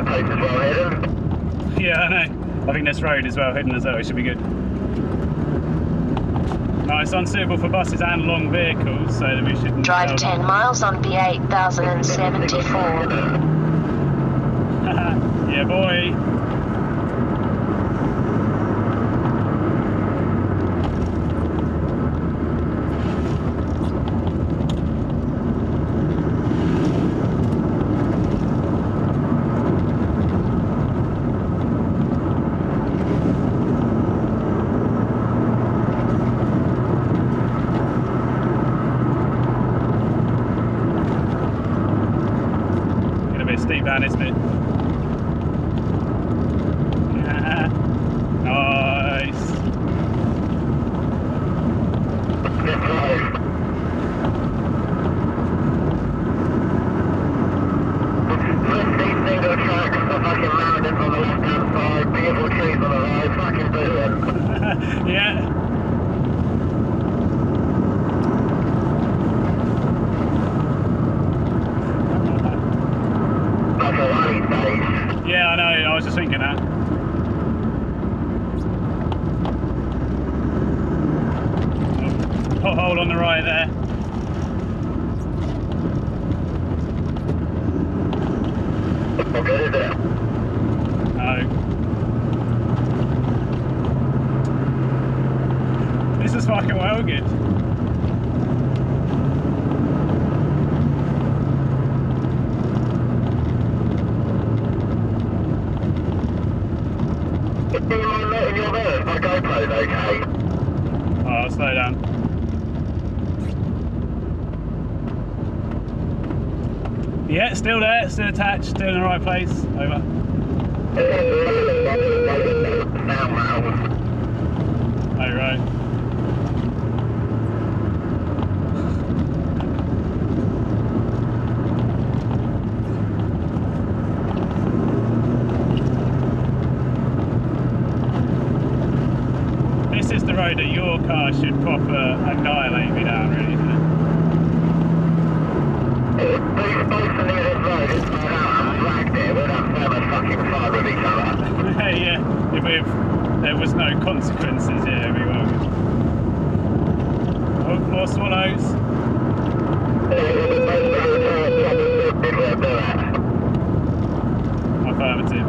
place as well hidden. Yeah, I know. I think this road is well hidden as well, it should be good. No, it's unsuitable for buses and long vehicles, so that we shouldn't... Drive 10 miles on B8074. Yeah, boy. Steep down, isn't it? Yeah. Nice. Single track, a fucking mountain on the left hand side, beautiful trees on the right, fucking brilliant. Yeah. Yeah, I know, I was just thinking that. Pothole on the right there. What good is it? No. This is fucking well good. Do you mind letting your verse? My GoPro's okay. Oh, I'll slow down. Yeah, still there, still attached, still in the right place. Over. Oh, right. This is the road that your car should proper annihilate me down, really, isn't it? Yeah, if there was no consequences, yeah, we were. Oh, more swallows. Affirmative.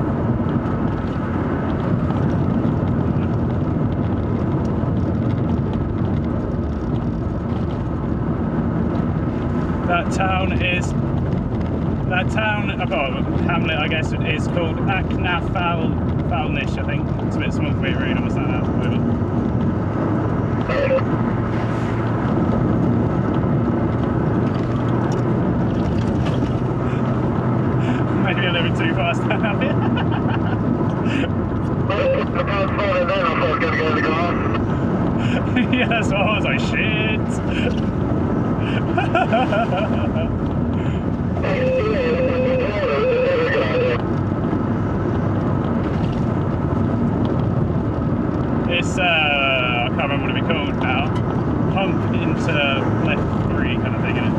That town, hamlet, I guess, is called Aknafalnish, I think. It's a bit small for me to read, I must know that. Maybe a little bit too fast down here. Yeah, that's what I was like, shit. It's, I can't remember what it'd be called now. Hump into left 3 kind of thing, isn't it?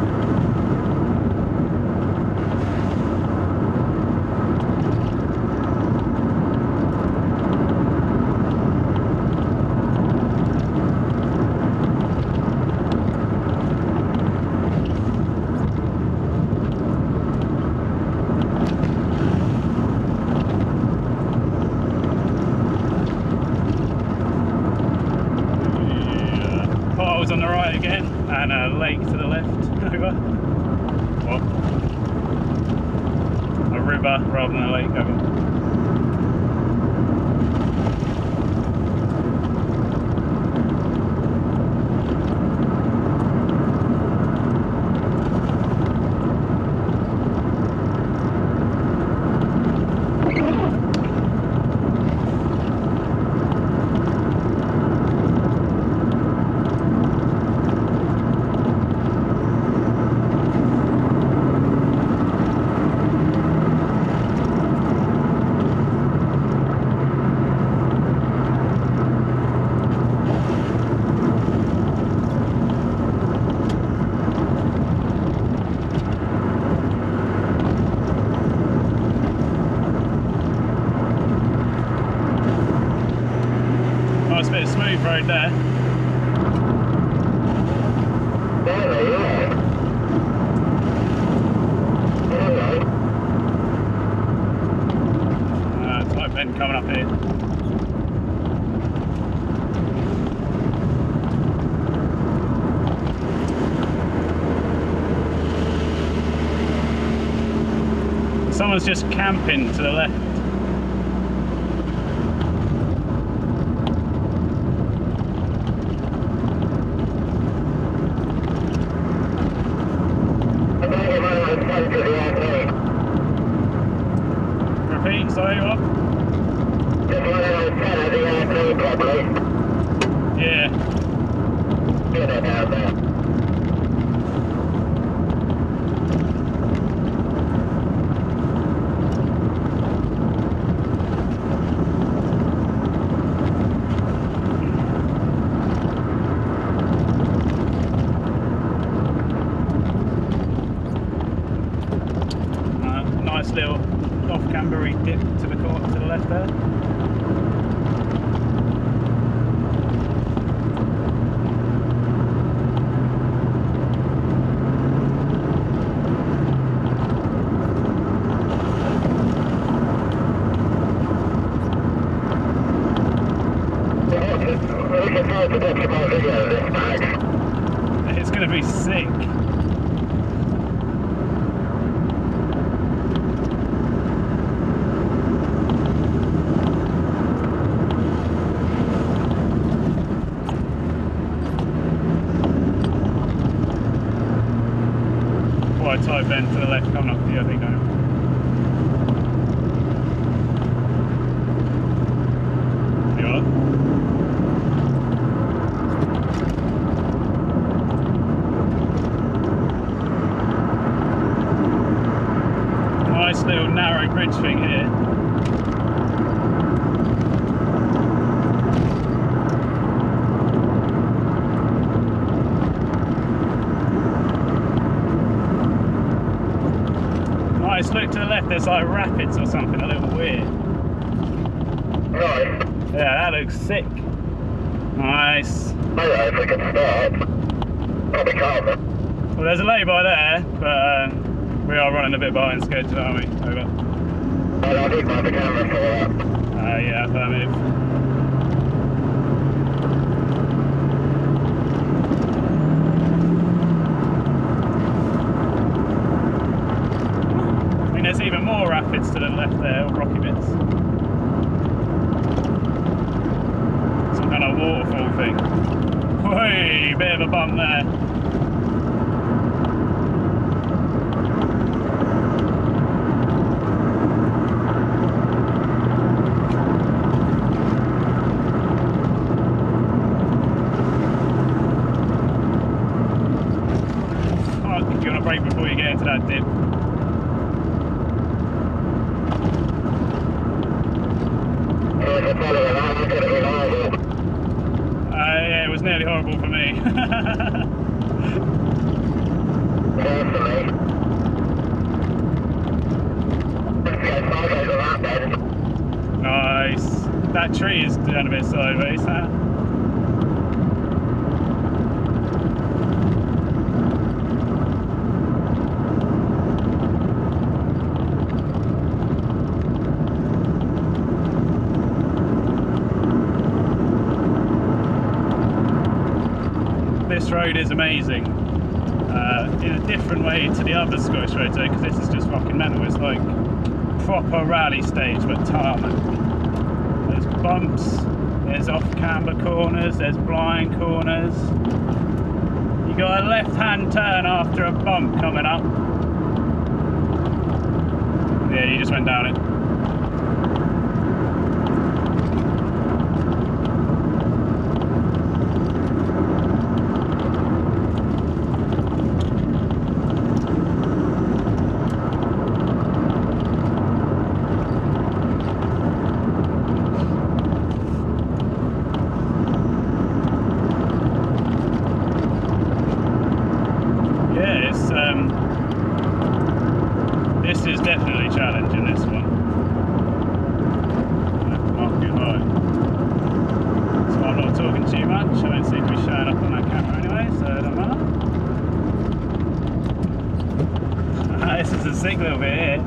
On the right again, and a lake to the left. Over. What? A river rather than a lake. Over. smooth road there. Tight bend coming up here. Someone's just camping to the left. Repeat, sorry, what? Yeah. Nice little off-cambery dip to the left there. It's going to be sick. Quite a tight bend to the left coming up here, I think. You all right? Nice little narrow bridge thing here. Nice look to the left, there's like rapids or something, a little weird. Right. Yeah, that looks sick. Nice. If we can start, probably can't. Well, there's a lay-by there, but we are running a bit behind schedule, aren't we? Over. Well, I need my camera for that. Yeah, affirmative. I mean, there's even more rapids to the left there, or rocky bits. Some kind of waterfall thing. Whey, bit of a bump there. Brake before you get into that dip. Yeah, it was nearly horrible for me. Nice. That tree is down a bit sideways, huh? This road is amazing in a different way to the other Scottish roads though, because this is just fucking mental. It's like proper rally stage but tarmac. There's bumps, there's off camber corners, there's blind corners. You got a left hand turn after a bump coming up. Yeah, you just went down it. This is definitely challenging, this one. Mark it high. That's what I'm not talking here.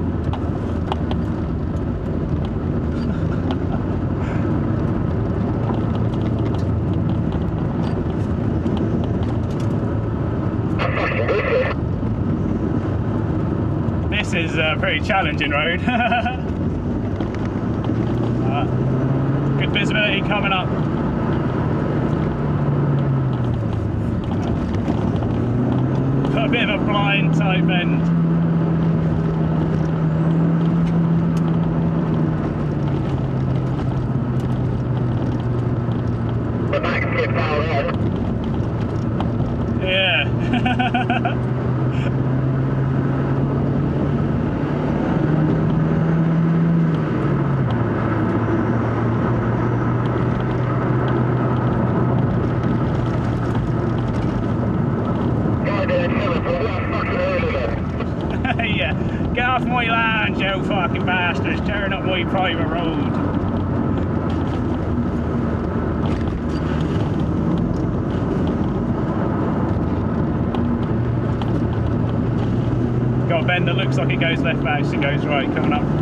This is a pretty challenging road. Good visibility coming up. Got a bit of a blind type bend. The back skip down there. Yeah. Yeah, get off my land, you fucking bastards, tearing up my private road. Got a bend that looks like it goes left, but actually goes right coming up.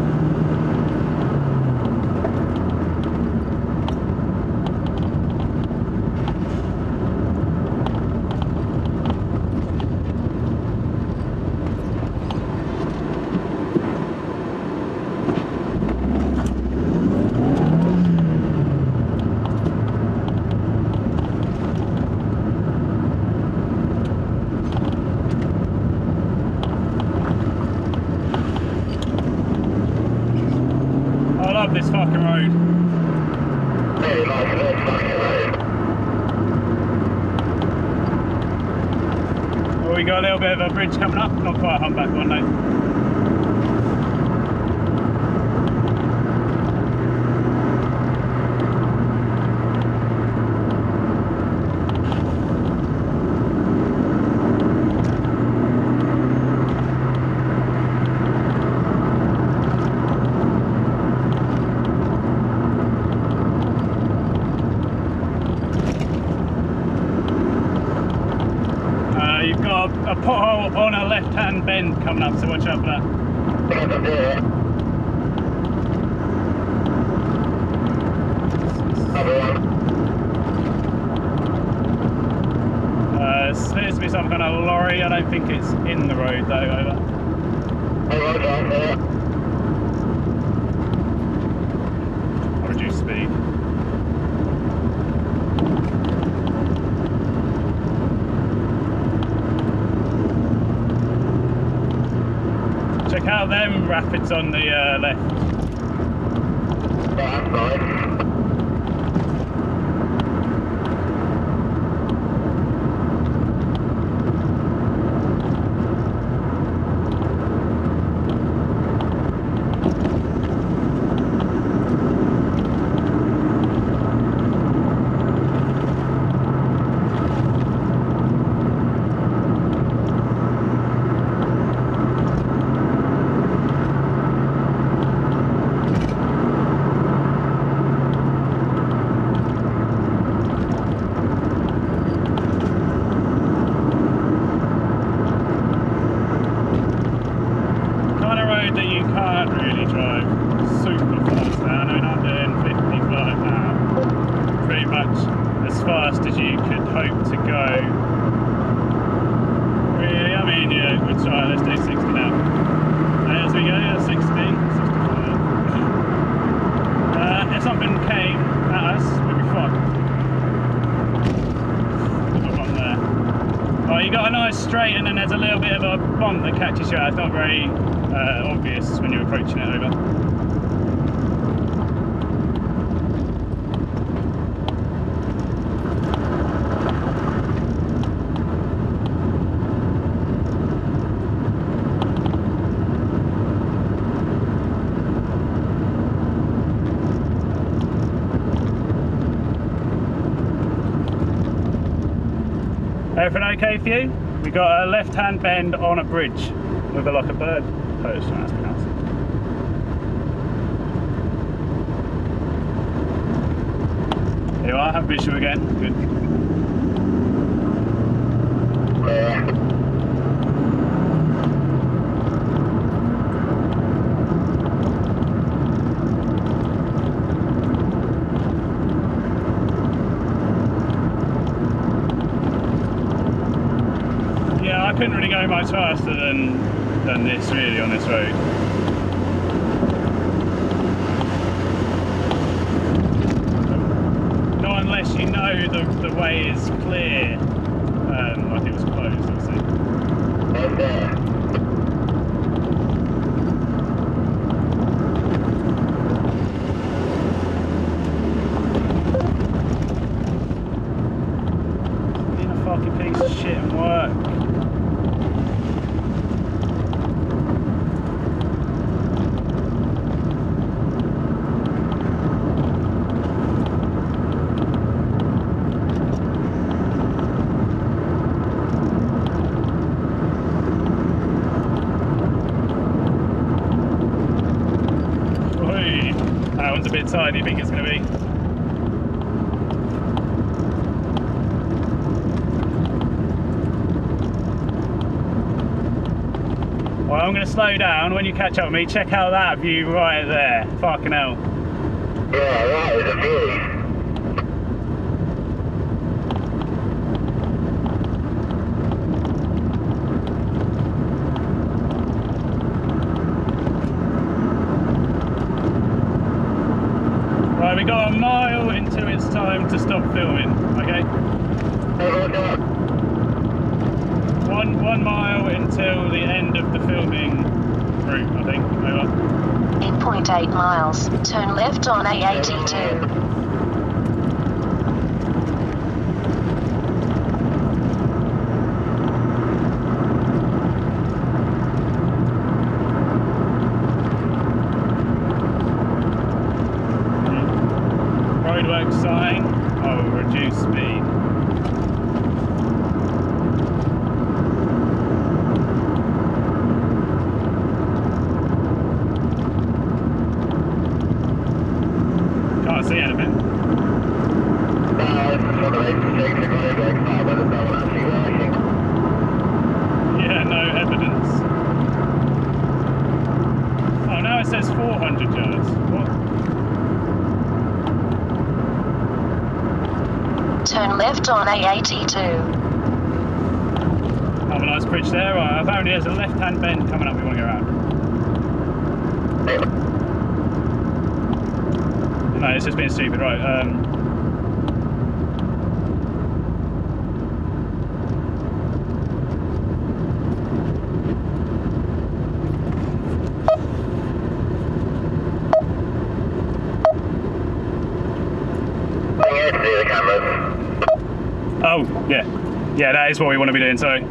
I love this fucking road. Very nice little fucking road. Well, we got a little bit of a bridge coming up, not quite a humpback one though. You've got a pothole on a left-hand bend coming up, so watch out for that. Appears to be some kind of lorry. I don't think it's in the road though, over. I'll reduce speed. Check out them rapids on the left. That's nice. That you can't really drive super fast now. I mean, I'm doing 55 now, pretty much as fast as you could hope to go. Really, I mean, yeah, we'll try, let's do 60 now. As we go, yeah, 60, 65. If something came at us, we'd be fine. Put one there. Oh, you got a nice straight and then there's a little bit of a bump that catches you out. It's not very obvious when you're approaching it over. Everything okay for you? We got a left-hand bend on a bridge with like a bird post. That's pronounced. Here you are, have visual again. Good. couldn't really go much faster than this really on this road. Not unless you know the way is clear. Like it was closed, obviously. Being a fucking piece of shit and work. That one's a bit tight, you think it's going to be? Well, I'm going to slow down. When you catch up with me, check out that view right there. Fucking hell. Yeah, that is a view. Right, we got a mile until it's time to stop filming, okay? One mile until the end of the filming route, I think. Over. In 0.8 miles, turn left on A82. Roadwork sign, I will reduce speed. Can't see anything. Yeah, no evidence. Oh, now it says 400 yards. What? Turn left on A82. Have a nice bridge there. Apparently there's a left-hand bend coming up we want to go around. No, it's just being stupid, right. Oh, yeah. Yeah, that is what we want to be doing, sorry.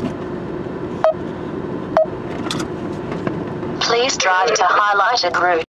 Please drive to highlighted route.